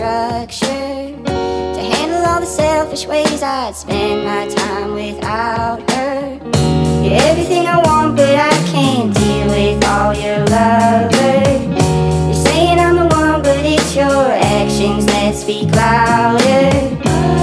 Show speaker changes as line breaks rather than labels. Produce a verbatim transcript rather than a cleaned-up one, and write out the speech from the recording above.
structure to handle all the selfish ways I'd spend my time without her. You're everything I want, but I can't deal with all your lovers. You're saying I'm the one, but it's your actions that speak louder.